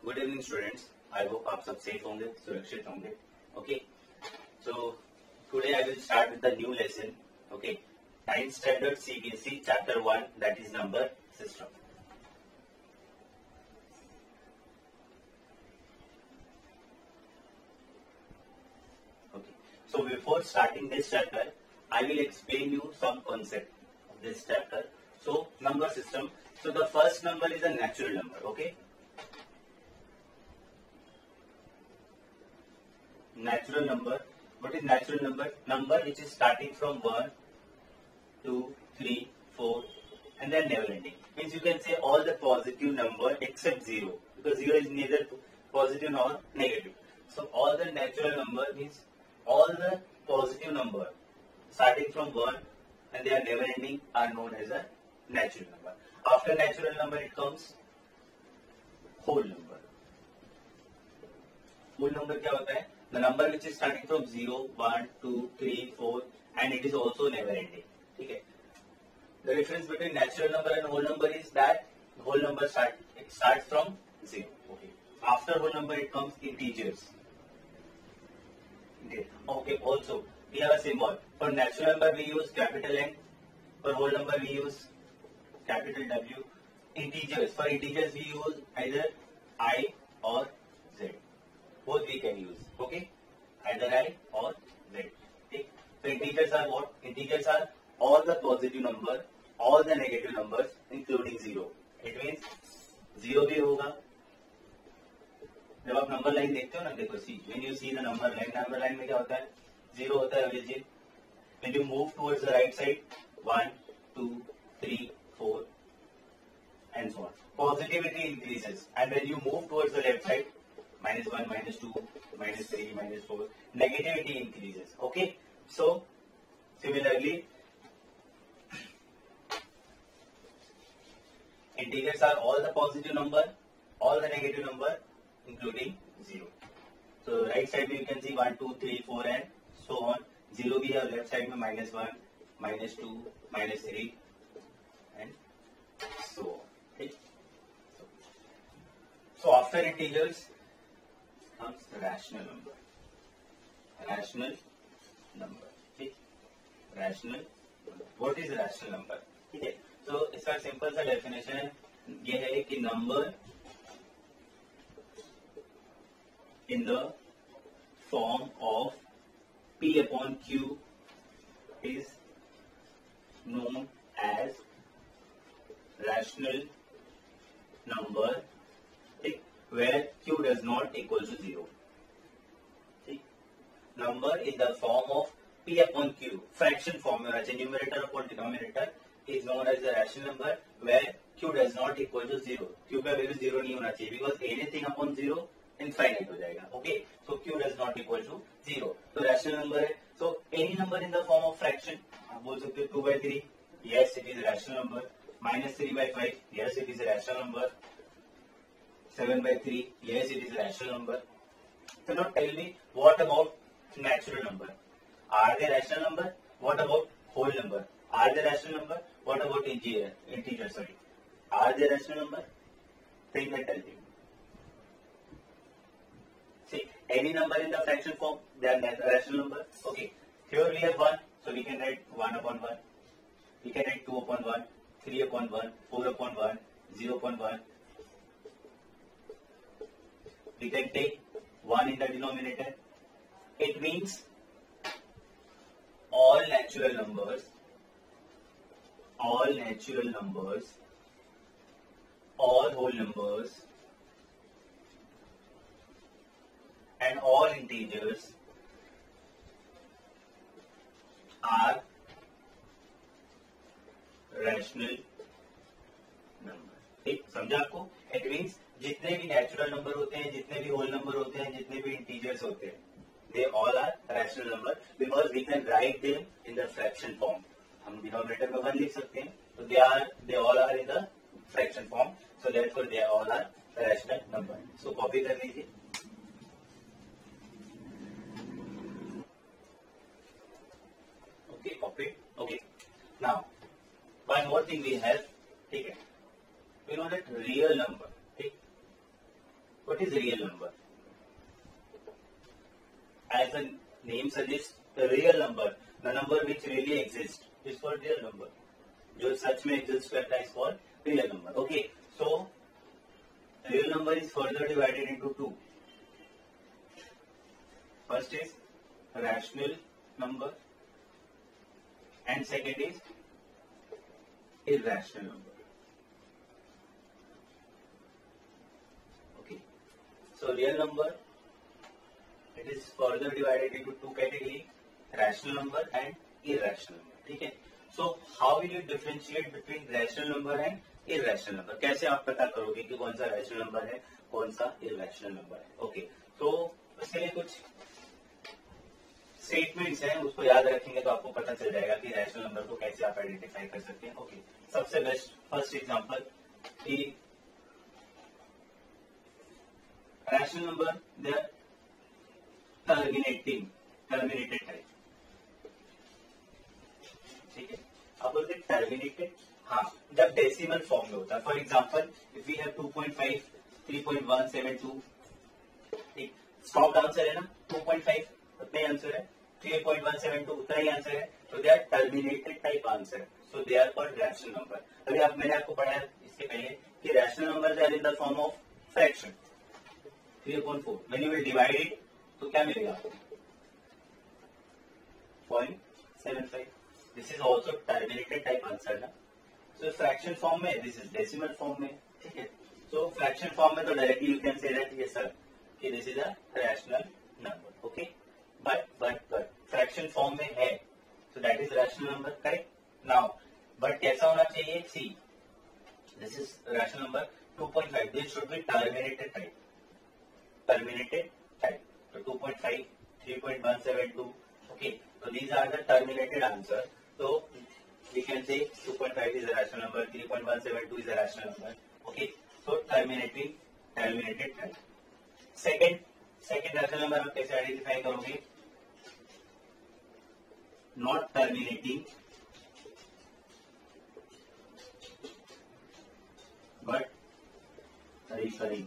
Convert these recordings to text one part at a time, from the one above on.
Good evening students, I hope आप सब safe होंगे, सुरक्षित होंगे. Okay, so today I will start with the new lesson. Okay, 9th standard CBSE chapter 1, that is number system. Okay, so before starting this chapter, I will explain you some concept of this chapter. So number system. So the first number is a natural number. Okay. Natural number. What is natural number? Number which is starting from 1, 2, 3, 4 and then never ending. Means you can say all the positive number except 0, because 0 is neither positive nor negative. So all the natural number means all the positive number starting from 1 and they are never ending are known as a natural number. After natural number it comes whole number. Whole number क्या होता है? The number which is starting from 0, 1, 2, 3, 4 and it is also never ending. ठीक है? The difference between natural number and whole number is that whole number starts from 0. Okay. After whole number it comes integers. Okay. Okay. Also we have a symbol. For natural number we use capital N. For whole number we use capital W. Integers. For integers we use either I or Z. Both we can use. Okay. Either I or Z. Okay. So integers are what? Integers are all the positive number, all the negative numbers, including 0. It means 0 भी होगा. जब आप number line देखते हो ना, देखो सी, when you see the number line में क्या होता है? 0 होता है origin. When you move towards the right side, 1, 2, 3, 4, and so on. Positivity increases, and when you move towards the left side, -1, -2, -3, -4, negativity increases. Okay, so similarly, integers are all the positive number, all the negative number, including 0. So right side में you can see 1, 2, 3, 4 and so on. 0 भी है left side में -1, -2, -3 and so on. Okay. So after integers comes rational number. Rational number. Okay. Rational number. What is rational number? ठीक है. तो इसका simple सा definition ये है कि number in the form of P upon Q is known as rational number, where Q does not equal to 0. Number in the form of P upon Q, fraction form, numerator upon denominator, is known as a rational number where Q does not equal to 0. Q का value 0 नहीं होना चाहिए, because anything upon 0 infinite हो जाएगा. Okay, so Q does not equal to 0. तो rational number है. So any number in the form of fraction, आप बोल सकते हो 2/3, yes it is a rational number. -3/5, yes it is a rational number. 7/3, yes it is a rational number. So now tell me, what about natural number? Are they rational number? What about whole number? Are they rational number? What about integer? Sorry. Are they rational number? Think and tell me. See, any number in the fraction form, they are rational number. Okay. Here we have 1, so we can write 1 upon 1. We can write 2 upon 1, 3 upon 1, 4 upon 1, 0 upon 1. We can take 1 in the denominator. It means all natural numbers, all whole numbers, and all integers are rational number. ठीक, समझा आपको? It means जितने भी natural number होते हैं, जितने भी whole number होते हैं, जितने भी इंटीजर्स होते हैं, they all are rational number because we can write them in the fraction form. हम डिनोमिनेटर में 1 लिख सकते हैं, तो they all are in the fraction form, so therefore they all are rational number. So copy कर लीजिए. Okay, copy. Okay. Now one more thing we have, ठीक है, we know that real number, ठीक, What is real number? As the name suggests, the real number, the number which really exists, is called real number. जो सच में exist करता है is called real number. Okay, so real number is further divided into two. First is rational number, and second is irrational number. Okay, so real number, it is further divided into two categories, rational number and irrational number. ठीक है, so how will you differentiate between rational number and irrational number? कैसे आप पता करोगे कि कौन सा rational number है, कौन सा irrational number है? Okay, तो उसके लिए कुछ स्टेटमेंट्स हैं, उसको याद रखेंगे तो आपको पता चल जाएगा कि रैशनल नंबर को कैसे आप आइडेंटिफाई कर सकते हैं. ओके, सबसे बेस्ट फर्स्ट एग्जांपल कि rational number they are terminated type. ठीक है, आप बोलते टर्मिनेटेड, हाँ, जब डेसिमल फॉर्म में होता है. For example if we have 2.5, 3.172, ठीक, स्टॉप आंसर है ना 2.5, उतना ही आंसर है. 3.172 उतना ही आंसर है. तो they are terminated type answer. So they are called rational number. अभी मैंने आपको पढ़ाया इसके पहले कि rational number are in the form of fraction. 3/4 when you will divide it तो क्या मिलेगा आपको? 0.75. This is also terminated type answer ना. सो फ्रैक्शन फॉर्म में, दिस इज डेसिमल फॉर्म में. ठीक है, सो फ्रैक्शन फॉर्म में तो directly you can say that ये सर कि this is a rational number. Okay, but fraction form में है, so that is rational number, correct? Now, but कैसा होना चाहिए? See, this is rational number 2.5. This should be terminated type. Terminated type. So 2.5, 3.172. Okay, so these are the terminated answer. So we can say 2.5 is a rational number, 3.172 is a rational number. Okay, so terminated type. Second rational number आप कैसे identify करोगे? Not terminating but recurring.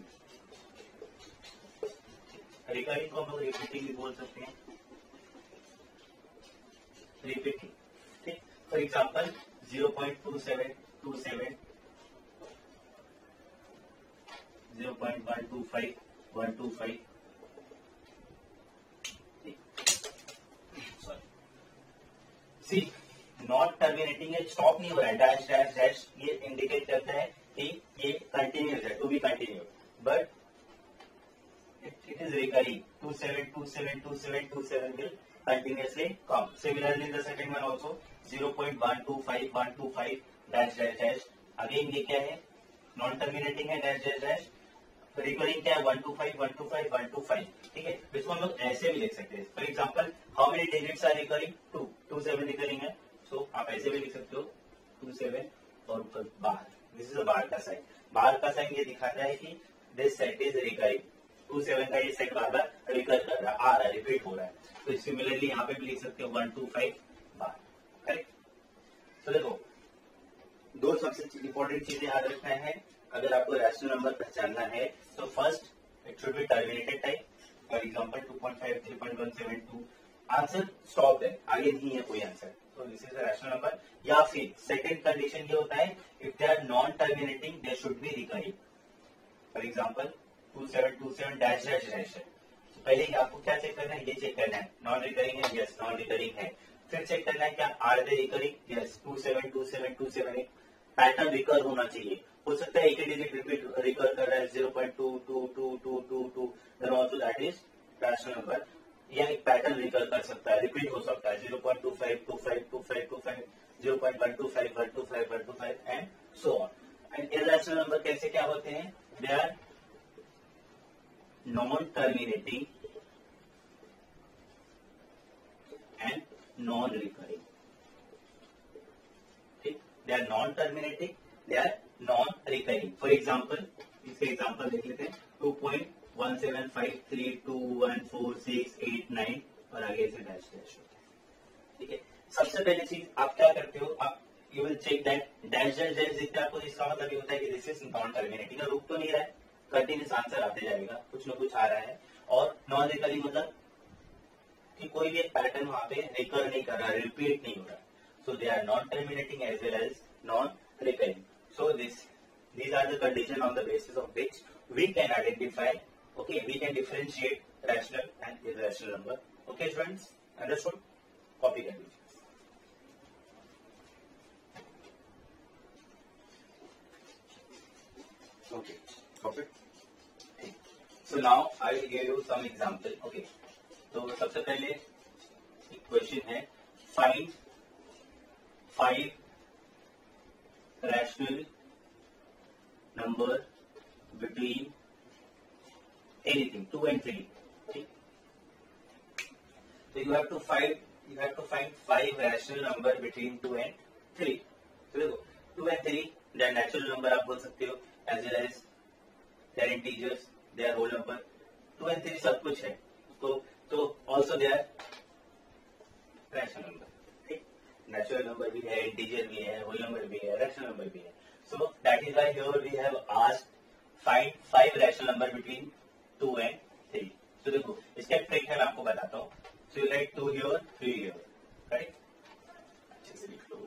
Recurring को हम लोग repeating भी बोल सकते हैं. रिपीटिंग, ठीक. For example 0.2727, 0.125, 125. See, not terminating है, स्टॉप नहीं हो रहा है, डैश डैश डैश, ये इंडिकेट करता है कि ये कंटिन्यूस है, to be continue. But it is recurring. 27, 27, 27, 27 will continuously come. Similarly, the second one also 0.125, 125, dash dash dash. Again ये क्या है? Non-terminating है, dash dash dash. Recurring क्या है? 125, 125, 125. ठीक है, इसको हम लोग ऐसे भी लिख सकते हैं. For example, how many digits are recurring? 2, 27 recurring है. सो आप ऐसे भी लिख सकते हो 27 और ऊपर बार. दिस इज अ बार का साइन. बार का साइन ये दिखाता है कि दिस सेट इज रिकरिंग. 27 का ये सेट बार बार रिकर कर रहा है, आ रहा है, रिपीट हो रहा है. तो सिमिलरली यहाँ पे भी लिख सकते हो 125 बार. करेक्ट. तो देखो, दो सबसे इंपॉर्टेंट चीजें याद रखना है अगर आपको रैशनल नंबर पहचानना है. तो first, it should be terminated type. For example 2.5, 3.172, answer stop है, आगे नहीं है कोई आंसर. तो this is a rational number. या फिर सेकंड कंडीशन ये होता है, if they are non terminating they should be recurring. For example 2727 dash dash dash है. तो पहले आपको क्या चेक करना है? ये चेक करना है नॉन रिकरिंग है, यस नॉन रिकरिंग है. फिर चेक करना है क्या आर दे रिकरिंग, यस 272727 एक पैटर्न रिकर होना चाहिए. हो सकता है एक ही डिजिट रिपीट रिकर कर रहा है 0.22222, then also that is rational number. या एक पैटर्न रिकर कर सकता है, रिपीट हो सकता है 0.25 25 25 25, 0.125 125 125 and so on. And irrational number कैसे क्या होते हैं? They are non-terminating and non-recurring. ठीक, they are non-terminating, they are non-recurring. For example, इसके एग्जाम्पल देख लेते हैं. 2.175321468 और आगे से डैश डैश होता है. ठीक है, सबसे पहली चीज आप क्या करते हो? आप you will check that dash dash dash जितना आपको इसका मतलब ये होता है कि दिस इज नॉन टर्मिनेटिंग. रुक तो नहीं रहा है, कंटिन्यूस आंसर आते जाएगा, कुछ ना कुछ आ रहा है। और नॉन रिकरिंग मतलब कि कोई भी एक पैटर्न वहां पे रिकर नहीं कर रहा, रिपीट नहीं हो रहा। So they are non terminating as well as non recurring. So these are the conditions on the basis of which we can identify, okay, we can differentiate rational and irrational number. Okay friends, understood? Copy कर लीजिए। Okay, perfect. So now I will give you some example. Okay, तो सबसे पहले एक question है, find 5 rational number between anything 2 and 3. Okay? So you have to find 5 rational number between 2 and 3. So देखो 2 and 3 they are natural number आप बोल सकते हो, as well as they are integers, they are whole number. 2 and 3 सब कुछ है, तो also they are rational number. ठीक, natural number भी है, integer भी है, whole number भी है, rational number भी है. So that is why here we have asked find 5 rational number between 2 and 3. So देखो इसका ट्रिक है, मैं आपको बताता हूँ. So you write 2 here, 3 here, right? अच्छे से लिख लो.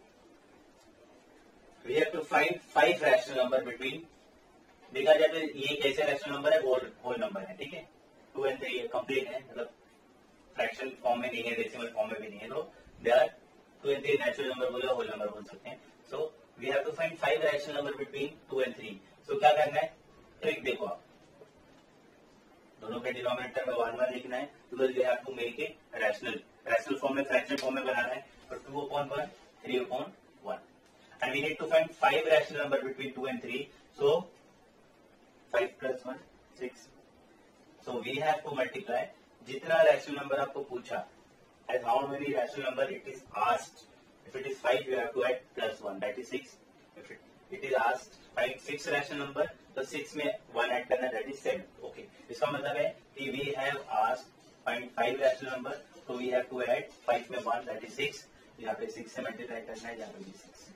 We have to find 5 rational number between, देखा जाए तो ये कैसे rational number है, whole number है, ठीक है? 2 and 3 कंप्लीट है, मतलब फ्रैक्शन फॉर्म में नहीं है, डेसिमल फॉर्म में भी नहीं है, तो they are 2 and 3 natural number बोले, होल नंबर बोल सकते हैं. So we have to find 5 rational number between 2 and 3. So क्या करना है, ट्रिक देखो आप, दोनों के डिनोमिनेटर में 1 1 लिखना है, because we have to make it rational form में, फ्रैक्शन फॉर्म में बनाना है. तो 2/1, 3/1, and we need to find 5 rational number between 2 and 3. So 5 plus 1 6. So we have to multiply जितना रैशनल नंबर आपको पूछा, as how many rational number it is asked. If it is 5, you have to add plus 1, that is 6. If it is asked find 6 rational number, तो 6 में 1 add करना, that is 7. Okay, इसका मतलब है कि we have asked find 5 rational number, so we have to add 5 में 1, that is 6. यहाँ पे 6 से मल्टीप्लाई करना है, यहाँ पे भी 6.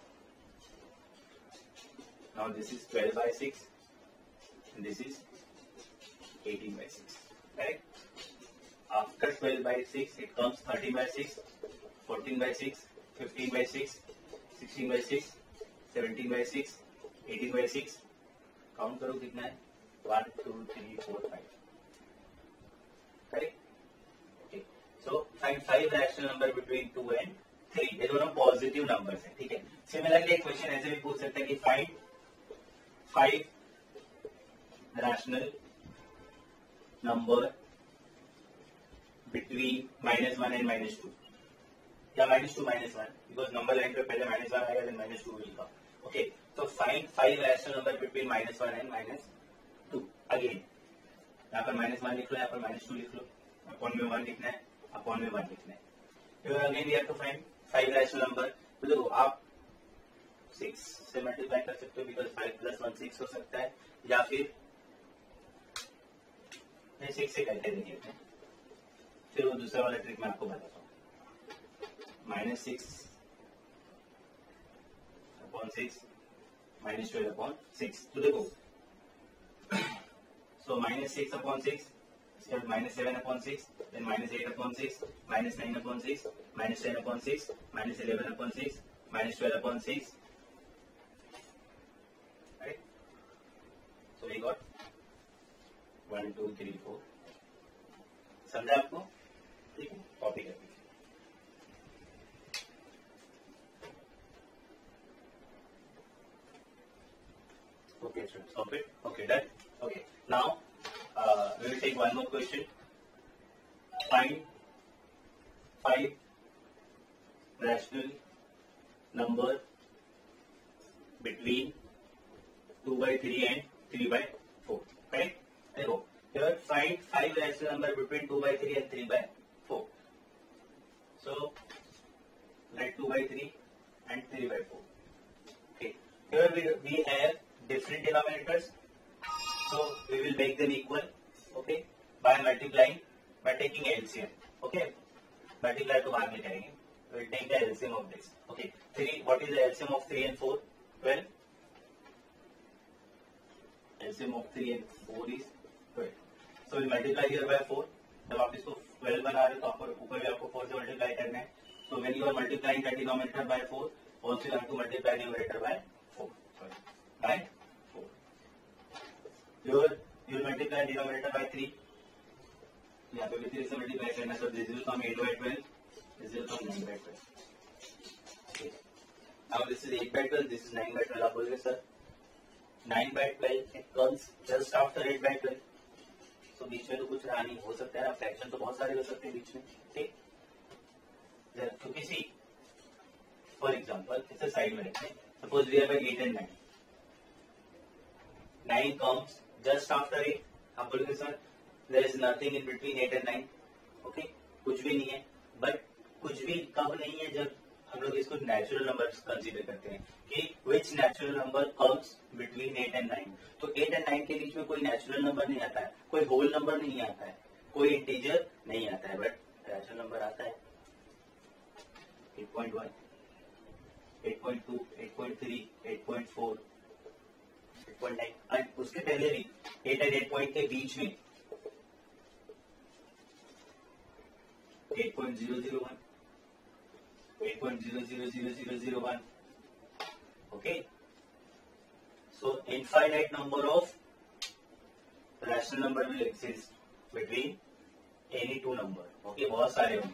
Now this is 12 by 6, and this is 18 by 6. Correct? After 12 by 6, it comes 13 by 6, 14 by 6, 15 by 6, 16 by 6, 17 by 6, 18 by 6. Count करो कितना है? 1, 2, 3, 4, 5. Correct? Okay. So find 5 rational number between 2 and 3. ये दोनों पॉजिटिव नंबर्स हैं, ठीक है? सिमिलरली एक question ऐसे भी पूछ सकते हैं कि find 5 rational number between -1 and -2, या -2 -1, because number line पे पहले -1 आएगा, then -2 will come. Okay, so find 5 rational number between -1 and -2. Again, यहाँ पर -1 लिख लो, यहाँ पर -2 लिख लो, अपॉन में 1 लिखना है, अपॉन में 1 लिखना है. Here again we have to find 5 rational number. तो देखो आप 6 से मल्टीप्लाई कर सकते हो, because 5 plus 1 6 हो सकता है, या फिर 6 से करके देखिए. फिर वो दूसरा वाला ट्रिक मैं आपको बताता हूँ. -6 अपॉन 6 -12 अपॉन 6. तो देखो, सो -6 अपॉन 6, इसके बाद -7 upon 6, then -8 upon 6, -9 upon 6, -10 upon 6, -11 upon 6, -12 upon 6. Right? So we got 1 2 3 4. समझा आपको? ठीक है, कॉपी कर दीजिए. Okay, so stop it. Okay, done. Okay, now we will take one more question. Find 5 rational number between 2 by 3 and 3 by 4. Correct? देखो, here find 5 rational number between 2 by 3 and 3 by 4. So write 2 by 3 and 3 by 4. Okay. Here we have different denominators, so we will make them equal. Okay, by multiplying, by taking LCM. Okay, multiply तो बाद में करेंगे. We will take the LCM of this. Okay, 3. What is the LCM of 3 and 4? 12. LCM of 3 and 4 is 12. So we'll multiply here by 4. जब आप इसको 12 बना रहे हो तो आपको ऊपर भी आपको 4 से मल्टीप्लाई करना है. So when you are multiplying the denominator by 4, also you have to multiply numerator by 4. Sorry, by 4. You will multiply denominator by 3. यहाँ पे भी 3 से मल्टीप्लाई करना है. So this will come 8 by 12. This will come 9 by 12. Okay. Now this is 8 by 12. This is 9 by 12. आप बोलोगे sir 9 by 12 it comes just after 8 by 12. तो बीच में तो कुछ रहा नहीं. हो सकता है ना फ्रैक्शन तो बहुत सारे हो सकते हैं बीच में. ठीक. क्योंकि सी फॉर एग्जाम्पल इसे साइड में रखते हैं. Suppose we have 8 and 9. 9 comes just after 8. आप बोलोगे sir there is nothing in between 8 and 9. Okay कुछ भी नहीं है. बट कुछ भी कब नहीं है जब हम लोग इसको नेचुरल नंबर कंसीडर करते हैं कि which natural number comes between 8 and 9. तो 8 and 9 के बीच में कोई नेचुरल नंबर नहीं आता है. कोई होल नंबर नहीं आता है. कोई इंटीजर नहीं आता है. बट नेचुरल नंबर आता है 8.1, 8.2, 8.3, 8.4, 8.9 और उसके पहले भी 8 and 8 पॉइंट के बीच में 8.001, 8.000001. Okay, so infinite number of rational number will exist between any two number. Okay, बहुत सारे होंगे.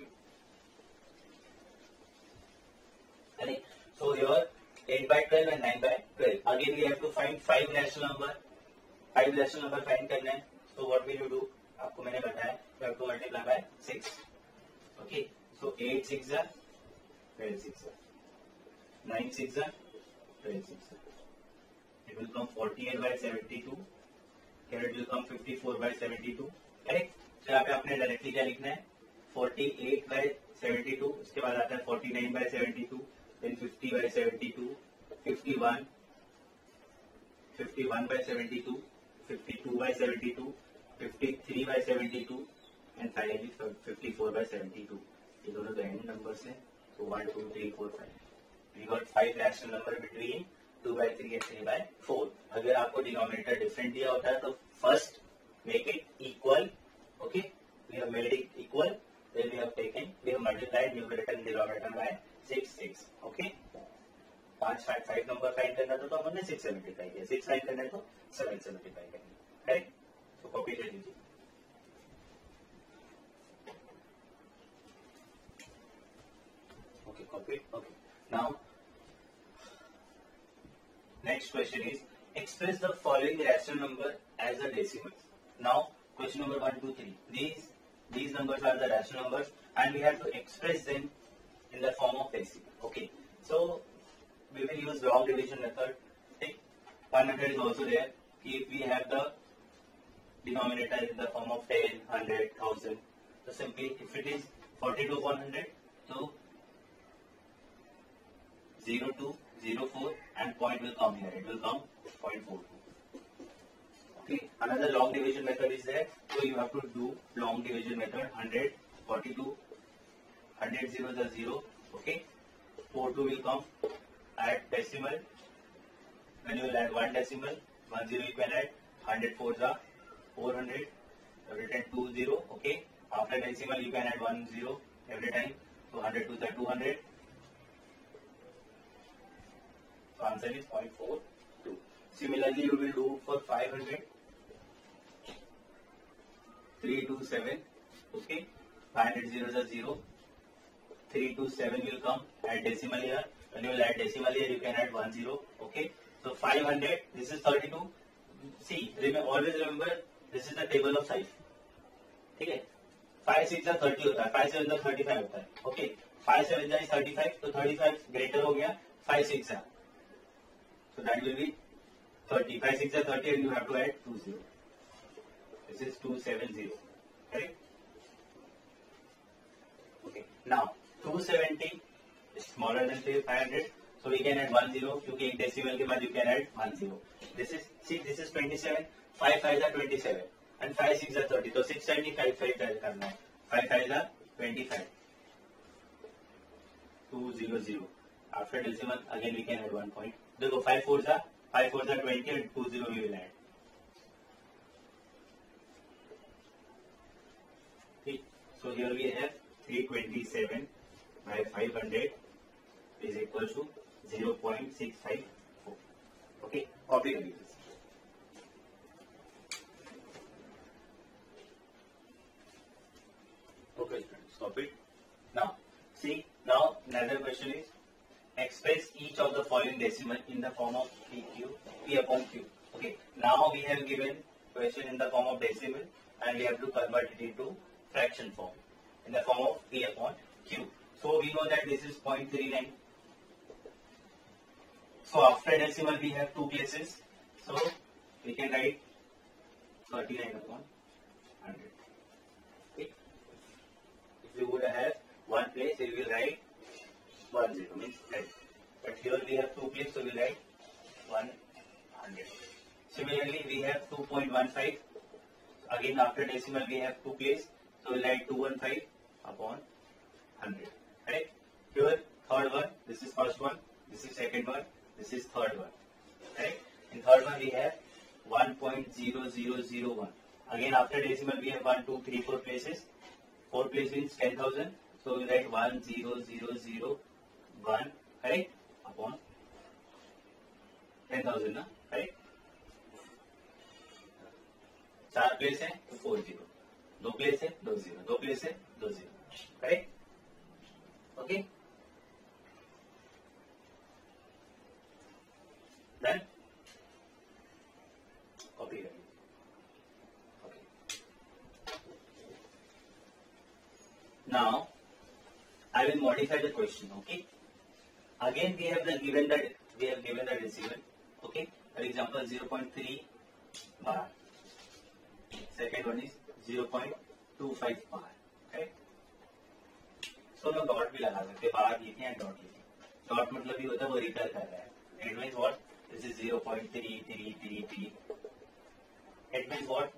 So your 8 by 12 and 9 by 12. Again we have to find 5 rational number. 5 rational number find करना है. So what will you do? आपको मैंने बताया you have to multiply by 6. Okay. So 8 6 are 12 6 are 9 6 are 12 6 are. It will come 48 by 72. Here it will come 54 by 72. Correct? So यहाँ पे आपने directly क्या लिखना है? 48 by 72. उसके बाद आता है 49 by 72. Then 50 by 72, 51, 51 by 72, 52 by 72, 53 by 72, and finally 54 by 72. ये दोनों तो end numbers हैं. So 1, 2, 3, 4, 5. We got 5 rational number between 2 by 3 and 3 by 4. अगर आपको denominator different दिया होता है तो first make it equal. Okay, we have made it equal. Then we have multiplied numerator and denominator by 6 6. Okay, 5 number find करना था तो हमने 6 से मल्टीप्लाई किया. 6 फाइंड करना है तो 7 से मल्टीप्लाई करेंगे. करेक्ट. तो कॉपी कर लीजिए. Okay copy. Okay now next question is express the following rational number as a decimal. Now question number 1 2 3. These numbers are the rational numbers and we have to express them in the form of decimal. Okay, so we will use long division method. Okay, 100 is also there. If we have the denominator in the form of 10, 100, 1000, so simply if it is 42 upon 100, so 0204 and point will come here. It will come 0.42. Okay, another long division method is there. So you have to do long division method. 100, 42, 100 zeros are 0. Okay, 42 will come at decimal. When you will add 1 decimal, 1 0 you can add. 100 4s are 400. Written 2 0. Okay, after decimal you can add 1 0 every time. So 100 2s are 200. So answer is 0.42. Similarly, you will do for 500. 3 2 7. Okay, 500 zeros are 0. 3 2 7 will come at decimal here. When you will add decimal here, you can add 1 0. Okay, so 500. This is 32. See, always remember this is the table of size. ठीक है. 5 6 are 30 होता है. 5 7 are 35 होता है. Okay, 5 7 is 35. तो 35 greater हो गया. 5 6 are. So that will be 30. 5 6 are 30 and you have to add 2 0. This is 270. Correct? Okay. Now 270 is smaller than 500, so we can add 1 0. क्योंकि एक decimal के बाद you can add 1 0. This is 27. 5 5s are 27 and 5 6 are 30. तो 6 times 5 करना है. 5 5s are 25. 200. After decimal again we can add 1 point. देखो 5 4s are 20 and 2 0 we will add. So here we have 327 by 500 is equal to 0.654. Okay, copy this. Okay, stop it. Now, see, now another question is express each of the following decimal in the form of P upon Q. Okay, now we have given question in the form of decimal and we have to convert it into fraction form in the form of P upon Q. So we know that this is 0.39. So after decimal we have two places. So we can write 39 upon 100. Okay. If you would have one place, we will write 10 means 10. But here we have two places, so we will write 100. Similarly, we have 2.15. Again, after decimal, we have two places, so we will write 215 upon 100. Right? Here, third one, this is first one, this is second one, this is third one. Right? In third one, we have 1.0001. Again, after decimal, we have 1, 2, 3, 4 places. 4 places means 10,000. So we write 10001, correct? Upon 10,000, na? Correct? 4 place है तो 40, 2 place है 20, 2 place है 20, correct? Okay, done? Copy करिए. Okay, now I will modify the question. Okay, again we have given the decimal. Okay, for example 0.3 bar. Second one is 0.25 bar. Okay, so हम dot भी लगा सकते हैं, बार लिखे हैं डॉट लिखे. डॉट मतलब ये होता है वो रिकर कर रहा है. It means what? This is 0.3333. It means what?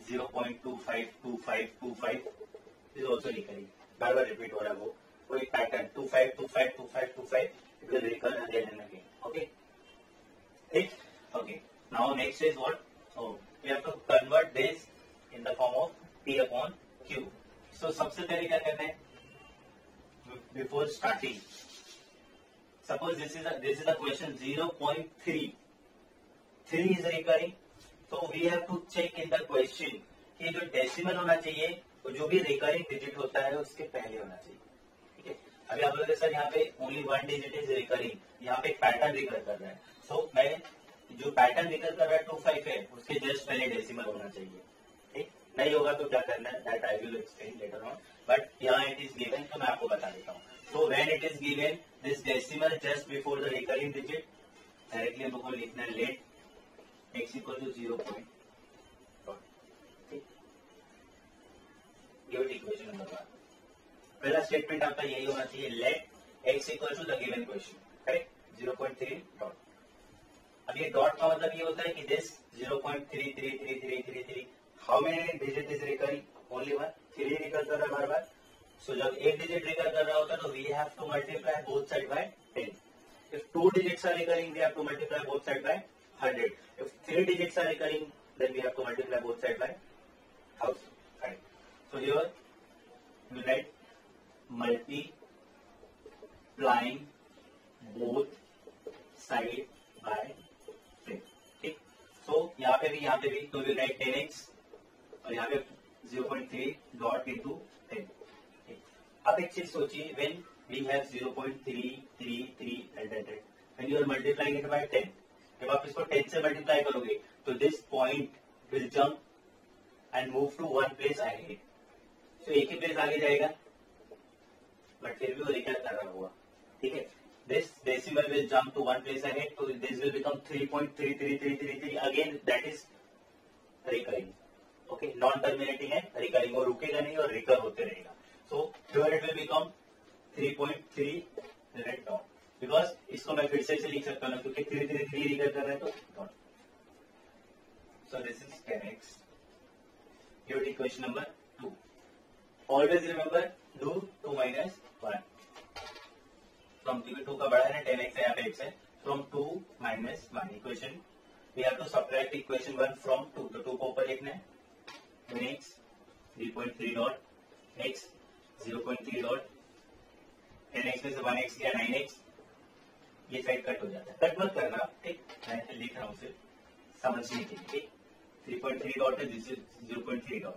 0.252525 is also recurring. बार बार रिपीट हो रहा है वो. कोई pattern 25252525 it will recur again and again. Okay, right? Okay, now next is what? Oh, we have to convert this in the form of P upon Q. So सबसे पहले क्या करना है? Before starting, suppose this is a question 0.3. 3 is recurring, so we have to check in the question कि जो decimal होना चाहिए वो जो भी रिकरिंग डिजिट होता है उसके पहले होना चाहिए. ठीक है, अभी आप लोग सर यहाँ पे ओनली 1 डिजिट इज रिकरिंग, यहाँ पे पैटर्न रिकर कर रहा है. सो मैं जो पैटर्न रिकर कर रहा है 25 है उसके जस्ट पहले डेसिमल होना चाहिए. ठीक, नहीं होगा तो क्या करना है, that I will explain later on. But यहाँ इट इज गिवन तो मैं आपको बता देता हूँ. So when it is given this decimal just before the recurring digit, directly हमको लिखना है let x equal to 0. Equation number 1. पहला स्टेटमेंट आपका यही होना चाहिए, let x equal to the given question. Correct? 0.3 dot. अब ये डॉट का मतलब ये होता है कि this 0.33333 how many digit is recurring? Only 1. 3 recur कर रहा है बार बार. सो जब एक डिजिट रिकर कर रहा होता है तो we have to multiply both side by 10. If 2 digits are recurring we have to multiply both side by 100. If 3 digits are recurring then we have to multiply both side by 1000. Right? So here we write multiplying both side by 10. ठीक, so यहाँ पे भी तो we write 10x और यहाँ पे 0.3 dot into 10. ठीक, अब एक चीज सोचिए, when we have 0.333 when you are multiplying it by 10, जब आप इसको 10 से मल्टीप्लाई करोगे तो this point will jump and move to one place ahead. तो एक ही प्लेस आगे जाएगा बट फिर भी वो रिकर कर रहा होगा. ठीक है, this decimal will jump to one place ahead, तो this will become 3.33333 again, that is recurring. Okay, non terminating है, रिकरिंग, वो रुकेगा नहीं और रिकर होते रहेगा. So here it will become 3.3 dot. Because इसको मैं फिर से लिख सकता हूँ क्योंकि 333 रिकर कर रहा है तो dot. So this is 10x. Your equation number 2. Always remember do 2 minus 1. From 2 का बड़ा है ना, 10x है, यहाँ पे x है. From 2 minus 1 equation we have to subtract equation 1 from 2. तो 2 को ऊपर लिखना है. Then x 3.3 dot x 0.3 dot, 10x में से 1x गया 9x, ये साइड कट हो जाता है। कट मत करना, ठीक, मैं लिख रहा हूँ सिर्फ समझने के लिए, ठीक। 3.3 डॉट है, दिस इज 0.3 डॉट,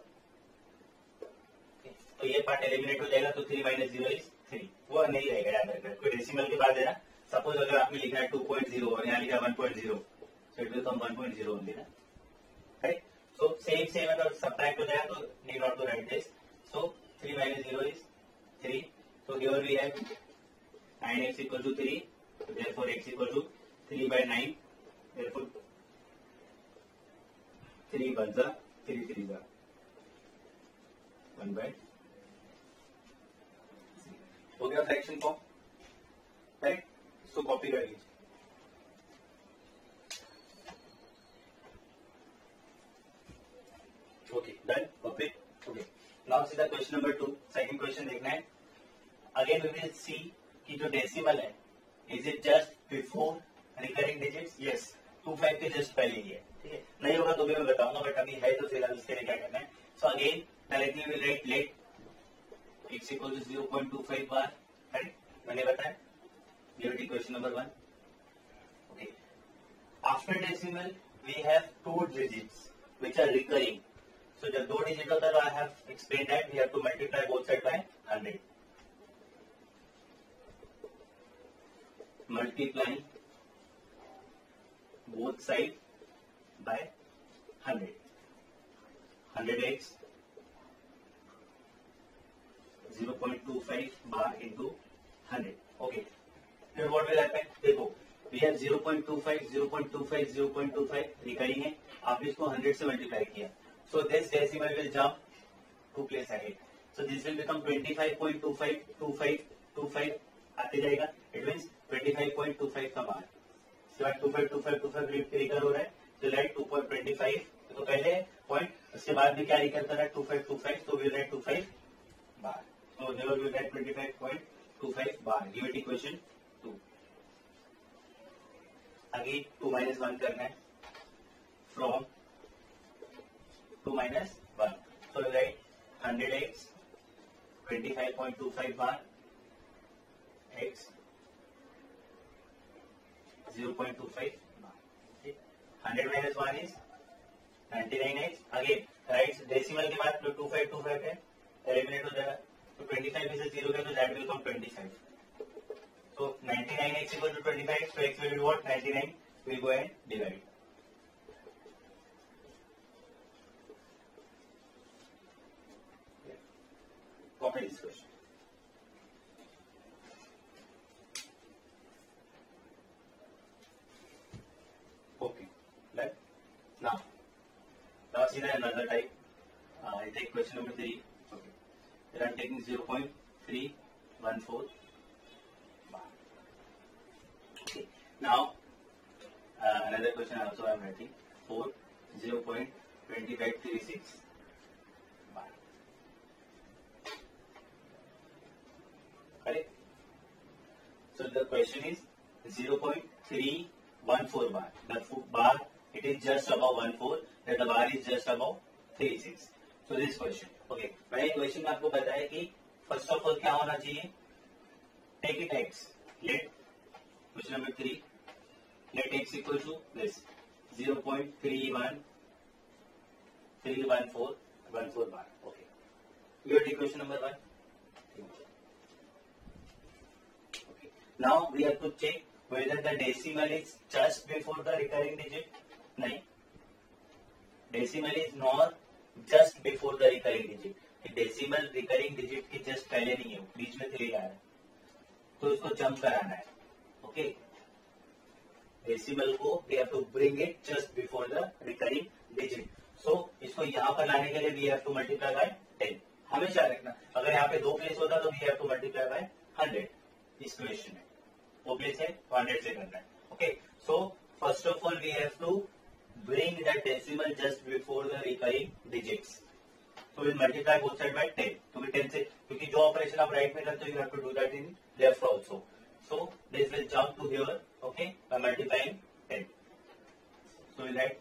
तो ये पार्ट एलिमिनेट हो जाएगा, तो 3 माइनस 0 इज 3, वो नहीं रहेगा, याद रखना। कोई डेसिमल के बाद है ना, सपोज अगर आपने लिखा है 2.0 और यहाँ लिखा 1.0, so it will come 1.0 only ना, करेक्ट। so same अगर subtract हो जाए तो need not to write this, so 3 minus 0 is 3, so here we have 9x equal to 3, so therefore x equal to 3 by 9, therefore 3 बचा 3 3 जा 1 by, हो गया fraction form, right. So copy कर लीजिए। Okay done, copy. Okay, now सीधा question number 2, second question देखना है। Again we will see कि जो डेसिमल है, is it just before recurring digits? Yes, 25 के जस्ट पहले ही है, ठीक है। नहीं होगा तो भी मैं बताऊंगा, बट अभी है तो फिलहाल उसके लिए क्या करना है। So again directly will write let x equal to 0.25 bar, right, मैंने बताया। Give question number 1. Okay. After decimal, we have 2 digits which are recurring. So जब 2 digit होता है तो I have explained that we have to multiply both sides by 100. Multiplying both sides by 100. 100x 0.25 bar into 100. Okay. Then what will happen? देखो, we have 0.25, 0.25, 0.25 recurring है, आप इसको 100 से multiply किया, so this decimal will jump 2 place ahead, so this will become 25.25, 25, 25 आते जाएगा, it means 25.25 का बार, इसके बाद 25, 25, 25 रिकर हो रहा है, तो राइट 2.25, तो पहले पॉइंट, उसके बाद भी क्या रिकर कर रहा है 25, 25, तो will write 25 bar, so there will get 25.25 bar. Give it equation 2। आगे 2 minus 1 करना है, from 2 minus 1, so write 100x 25.25 bar x 0.25 bar, 100 minus 1 is 99x। Again write decimal के बाद जो 2525 है एलिमिनेट हो जाएगा, तो 25 में से 0 गया तो that will come 25, so 99x equal to 25, so x will be what? 99, we'll go and divide. Copy this question. Okay, right? Now see the another type. I take question number 3. Okay, then I'm taking 0.314. Now, another question also I am writing for 0.2536 bar. Correct? So the question is 0.314 bar. The bar, it is just above 14, and the bar is just above 36. So this question, okay. मैंने question में आपको बताया कि first of all क्या होना चाहिए, take it x, let question number 3, let x equal to this 0.31414 bar. Okay. Your equation number 1. Okay. Now we have to check whether the decimal is just before the recurring digit. नहीं. Decimal is not just before the recurring digit. Decimal recurring digit की just पहले नहीं है, बीच में 3 आ रहा है, तो इसको जंप कराना है. Okay. डेसिमल को we have to bring it just before the recurring digit. So इसको यहाँ पर लाने के लिए we have to multiply by 10. हमेशा रखना, अगर यहाँ पे 2 प्लेस होता तो we have to multiply by 100 इस क्वेश्चन में, 2 प्लेस है तो 100 से करना है. Okay, so first of all we have to bring the decimal just before the recurring digits. So we'll multiply both sides by 10. तो 10 से, क्योंकि जो ऑपरेशन आप राइट में करते हो you have to do that in left also. So this will jump to here, okay, by multiplying 10. So we write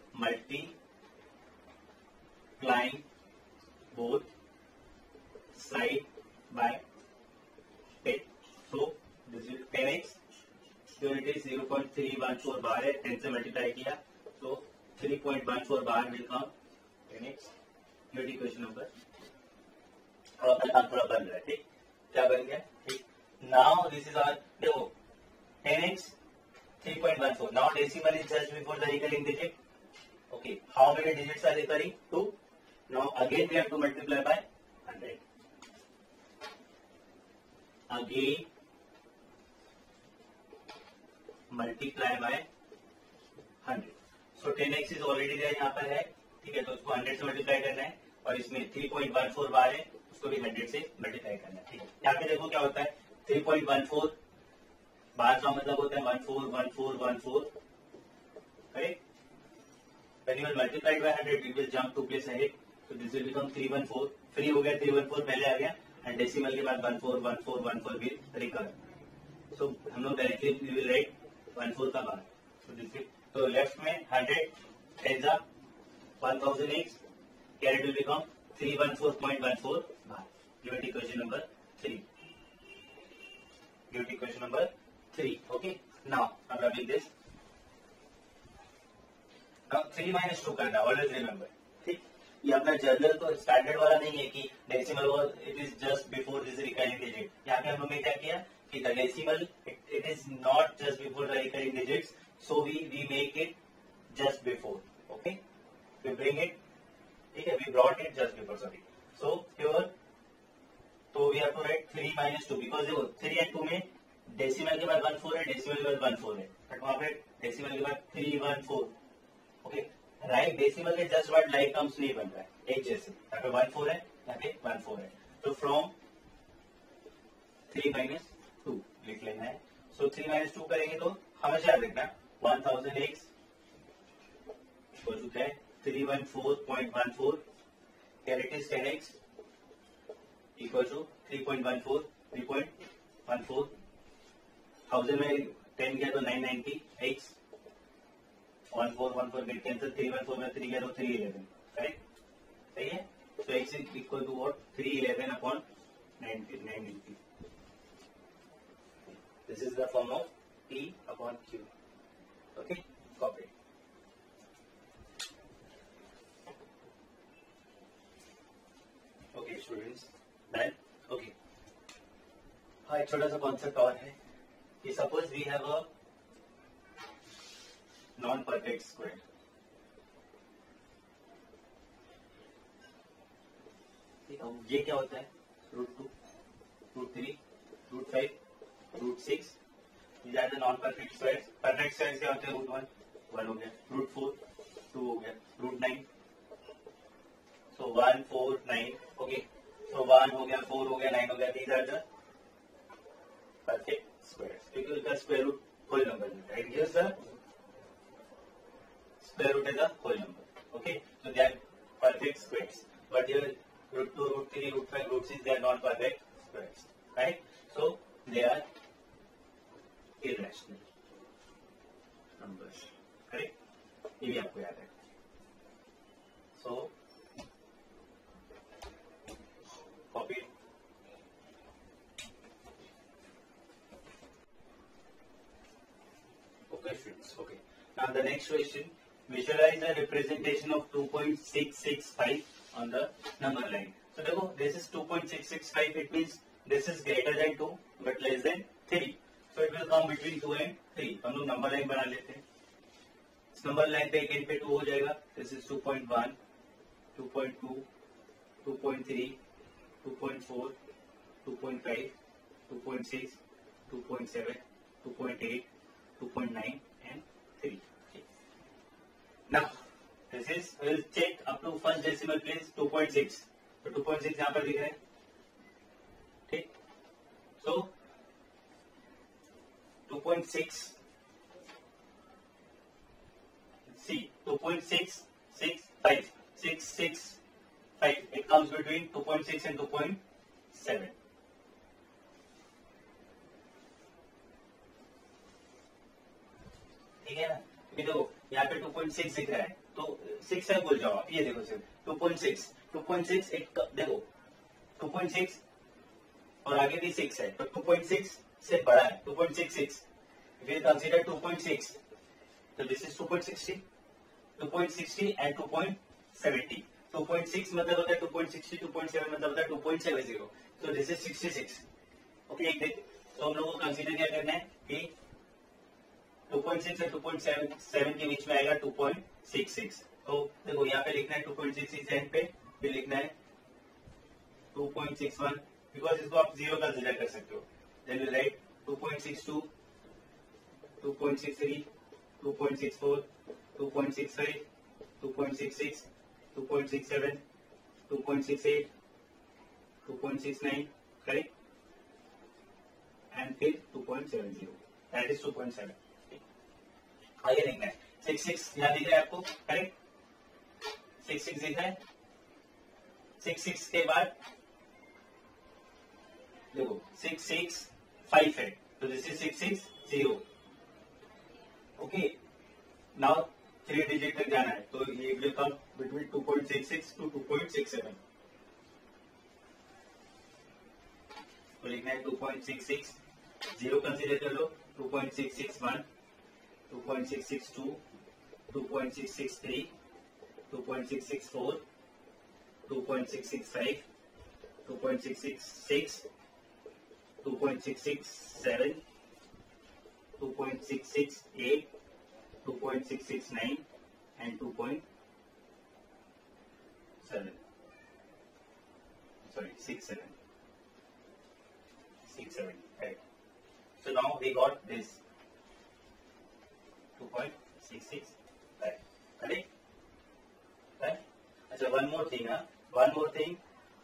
multiplying both side by 10. So this is 10x. Unit is 0.314 bar है, 10 से multiply किया, so 3.14 bar will come 10x. Unit equation number थोड़ा बन रहा है, ठीक, क्या बन गया, ठीक. नाउ दिस इज आवर, देखो 10x 3.14. Now decimal is just before the recurring digit. Okay, how many digits are recurring? 2. Now again we have to multiply by 100. Again multiply by 100. So 10x is already there, यहाँ पर है, ठीक है, तो उसको 100 से multiply करना है, और इसमें 3.14 बार है, उसको भी 100 से मल्टीप्लाई करना है, ठीक है. यहाँ पे देखो क्या होता है, 3.14 बार का मतलब होता है 141414, correct. When you will multiply by 100, it will jump 2 place ahead. So this will become 314. Free हो गया, 314 पहले आ गया, and decimal के बाद 141414 will recur. So हम लोग directly we will write 14 का बार. So this is, तो left में 100 10 1000x, here it will become 314.14 bar. Unit equation number 3. Unit equation number 3. Okay. Now I'm rubbing this. Now 3 minus 2 करना, always remember, ठीक. ये अपना journal तो स्टैंडर्ड वाला नहीं है कि decimal was it is just before this recurring digit. यहाँ पे हम लोग ने क्या किया कि the decimal it is not just before the recurring digits, so we make it just before. Okay, we bring it, ठीक है, we brought it just before, sorry. So here तो we have to write 3 minus 2, because देखो 3 and 2 में decimal के बाद 14 है, decimal के बाद 14 है, बट वहां पे डेसिमल के बाद 314. ओके, राइट, डेसिमल के जस्ट वर्ड लाइक टर्म्स नहीं बन रहा है, एक जैसे. यहाँ पे 14 है, यहाँ पे 14 है, तो फ्रॉम 3 minus 2 लिख लेना है. सो 3 minus 2 करेंगे तो हमेशा याद रखना 1000x इक्वल टू क्या है, 314.14. here it is 10x equal to 3.14. 3.14 1000 में 10 गया तो 990 x, 1414 गेट कैंसिल, 314 में 3 गया तो 311, राइट, सही है. तो x is equal to what, 311 upon 990. This is the form of p upon q. Okay, copy. Okay students, done. Okay, हाँ, एक छोटा सा कॉन्सेप्ट और है कि suppose we have a non perfect square. ये क्या होता है, √2, √3, √5, √6. these are the non perfect squares. Perfect squares क्या होते हैं, √1 1 हो गया, √4 2 हो गया, √9 so 1 4 9. ओके, so 1 हो गया, 4 हो गया, 9 हो गया. these are the perfect squares, क्योंकि उसका स्क्वायर रूट होल नंबर मिलता है. it gives the square root is a whole number. Okay, so they are perfect squares. But here √2, √3, √5, √6 they are not perfect squares, right? So they are irrational numbers, correct? ये भी आपको याद है. So copy. Okay, students. Okay. Now the next question, visualize the representation of 2.665 on the number line. So देखो, this is 2.665, it means this is greater than 2 but less than 3. So it will come between 2 and 3. हम लोग number line बना लेते हैं. इस number line पे एक and पे 2 हो जाएगा. This is 2.1, 2.2, 2.3, 2.4, 2.5, 2.6, 2.7, 2.8, 2.9 and 3. Now this is, we'll check up to first decimal place 2.6. तो 2.6 यहाँ पर दिख रहा है, ठीक. So 2.6, see 2.665, 665, it comes between 2.6 and 2.7. ठीक है ना. ये देखो यहाँ पे 2.6 दिख रहा है, तो 6 है बोल जाओ आप. ये देखो सिर्फ 2.6 एक देखो 2.6 और आगे भी 6 है, तो 2.6 से बड़ा है, 2.66. If you consider 2.6, so this is 2.60, 2.60 and 2.70. 2.6 मतलब होता है 2.60, 2.7 मतलब होता है 2.70. So this is 66. Okay, तो हम लोगों को कंसीडर क्या करना है कि 2.6 और 2.7 के बीच में आएगा 2.66. तो देखो यहाँ पे लिखना है 2.66 एंड पे, फिर लिखना है 2.61, बिकॉज इसको आप जीरो कंसीडर कर सकते हो. Then you write 2.62, 2.63, 2.64, 2.65, 2.66, 2.67, 2.68, 2.69, correct, and फिर 2.70, दैट इज 2.7. आगे देखना है 66, यहाँ दिख रहा है आपको, करेक्ट, 66 दिख रहा है. 66 के बाद देखो 665 है, तो this is 660. Okay, now 3 digit तक जाना है, तो ये विल कम बिटवीन 2.66 टू 2.67. तो लिखना है 2.66, जीरो कंसीडर कर लो, 2.661, 2.662, 2.663, 2.664, 2.665, 2.666, 2.667, 2.668, 2.669 and 2.7. Sorry, 67. 67. Right. So now we got this 2.66. Right. Correct? Right? So one more thing. One more thing.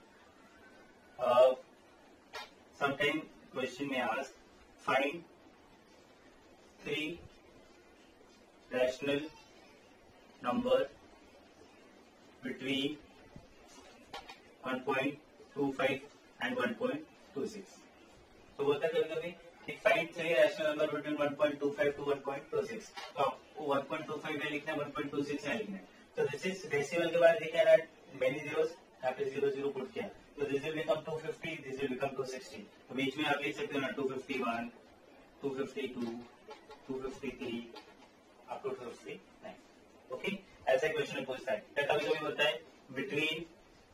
Sometimes question may ask, find 3 rational number between 1.25 and 1.26. तो बोलता है कभी कभी find 3 rational number between 1.25 to 1.26. तो 1.25 में लिखना है, 1.26 में लिखना है. तो दिस इज डेसिमल के बाद देखिए ना मेनी जीरोस, यहाँ पे 0 पुट किया, तो this will become 250, this will become 260. तो बीच में आप लिख सकते हो ना 251, 252, 253 अप टू 259. ओके, ऐसा क्वेश्चन में पूछता है. कभी कभी होता है बिटवीन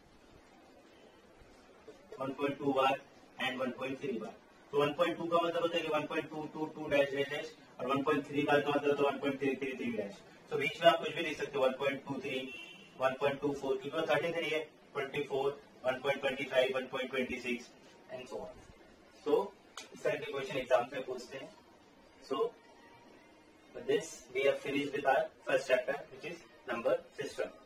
1.2 बार एंड 1.3 बार. तो 1.2 का मतलब होता है कि 1.222 डैश डैश डैश, और 1.3 बार का मतलब तो 1.333 डैश. तो बीच में आप कुछ भी लिख सकते हो, 1.23, 1.24, क्योंकि 33 है, 24, 1.25, 1.26 एंड सो ऑन. सो इस तरह के क्वेश्चन एग्जाम में पूछते हैं. सो with this we have finished with our first chapter, which is number system.